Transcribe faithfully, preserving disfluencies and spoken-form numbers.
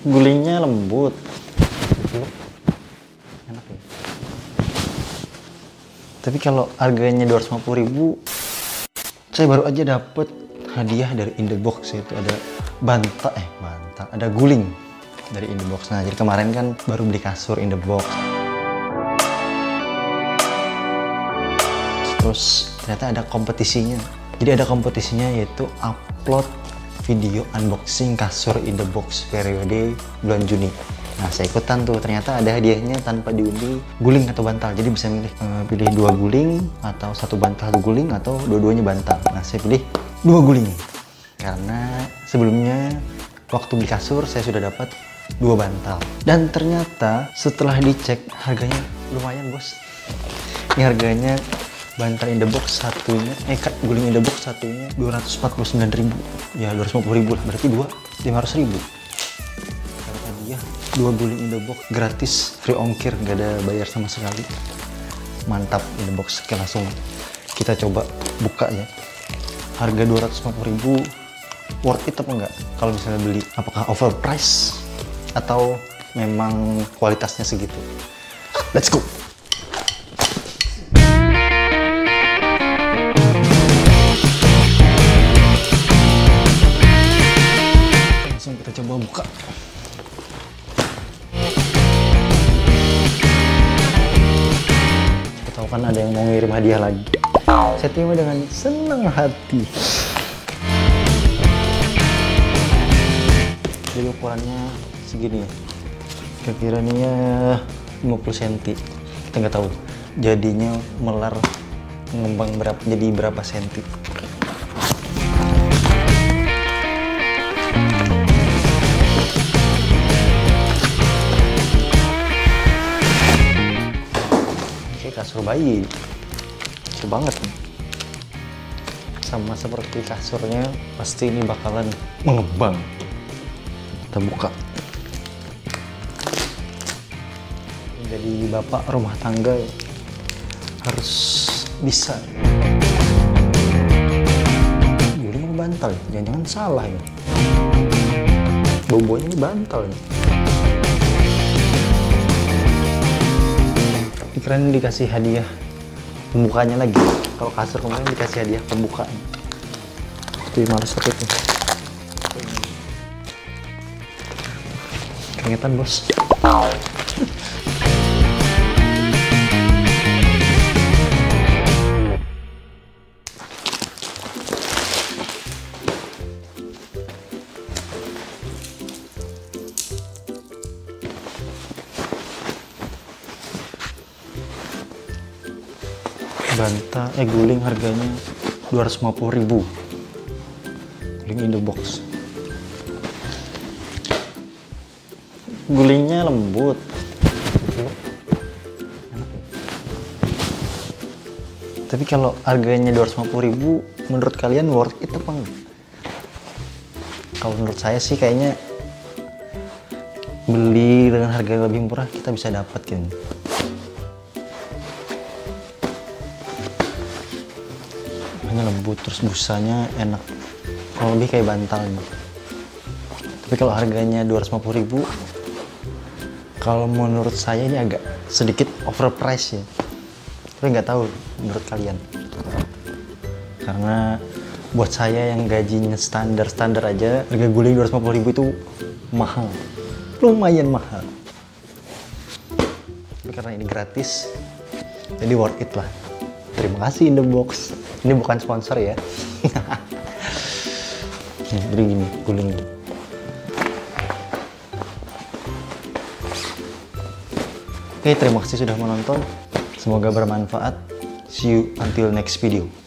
Gulingnya lembut. Enak ya. Tapi kalau harganya dua ratus lima puluh ribu, saya baru aja dapet hadiah dari Indebox, yaitu ada bantal, eh bantal, ada guling dari Indebox. Nah, jadi kemarin kan baru beli kasur Indebox. Terus ternyata ada kompetisinya. Jadi ada kompetisinya yaitu upload video unboxing kasur Indebox periode bulan Juni. Nah, saya ikutan tuh, ternyata ada hadiahnya tanpa diundi, guling atau bantal. Jadi bisa milih uh, pilih dua guling atau satu bantal satu guling atau dua-duanya bantal. Nah, saya pilih dua guling karena sebelumnya waktu beli kasur saya sudah dapat dua bantal. Dan ternyata setelah dicek harganya lumayan, bos. Ini harganya bantal Indebox satunya, eh guling Indebox satunya dua ratus empat puluh sembilan ribu. Ya dua ratus lima puluh ribu lah, berarti dua lima ratus ribu. Ya, dua guling Indebox gratis, free ongkir, nggak ada bayar sama sekali. Mantap Indebox. Oke, langsung kita coba buka ya. Harga dua ratus lima puluh ribu worth it apa enggak kalau misalnya beli? Apakah overprice atau memang kualitasnya segitu? Let's go. Langsung kita coba buka. Tahu kan ada yang mau ngirim hadiah lagi. Saya terima dengan senang hati. Jadi ukurannya segini ya. Kira-kira ini ya lima puluh sentimeter. Kita nggak tahu jadinya melar mengembang berapa, jadi berapa senti. Kasur bayi, lucu banget nih. Sama seperti kasurnya, pasti ini bakalan mengembang. Kita buka. Jadi bapak rumah tangga harus bisa. Guling mau bantal ya? Jangan-jangan salah ya. Bobonya ini bantal ya. Keren dikasih hadiah pembukanya lagi. Kalau kasur kemarin dikasih hadiah pembukaan. Tapi males tapi itu. Keringetan, bos. Bantal, eh guling harganya dua ratus lima puluh ribu. Guling Indebox. Gulingnya lembut. Enak ya. Tapi kalau harganya dua ratus lima puluh ribu, menurut kalian worth it apa enggak? Kalau menurut saya sih kayaknya beli dengan harga yang lebih murah kita bisa dapat kan. Lembut, terus busanya enak, kalau lebih kayak bantalnya. Tapi kalau harganya dua ratus lima puluh ribu, kalau menurut saya ini agak sedikit overprice ya. Tapi nggak tahu menurut kalian, karena buat saya yang gajinya standar-standar aja, harga guling dua ratus lima puluh ribu itu mahal, lumayan mahal. Tapi karena ini gratis, jadi worth it lah. Terima kasih Indebox. Ini bukan sponsor ya. Jadi gini gulingnya. Oke, terima kasih sudah menonton. Semoga bermanfaat. See you until next video.